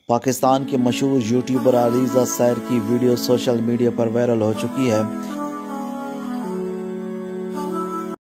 पाकिस्तान के मशहूर यूट्यूबर अलीज़ा सैर की वीडियो सोशल मीडिया पर वायरल हो चुकी है।